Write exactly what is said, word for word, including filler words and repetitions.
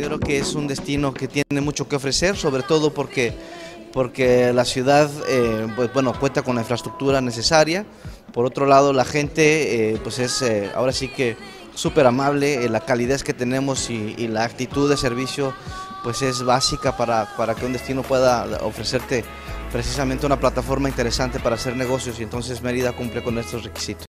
considero que es un destino que tiene mucho que ofrecer, sobre todo porque, porque la ciudad eh, pues, bueno, cuenta con la infraestructura necesaria. Por otro lado, la gente eh, pues es eh, ahora sí que súper amable, eh, la calidez que tenemos y, y la actitud de servicio pues es básica para, para que un destino pueda ofrecerte precisamente una plataforma interesante para hacer negocios, y entonces Mérida cumple con estos requisitos.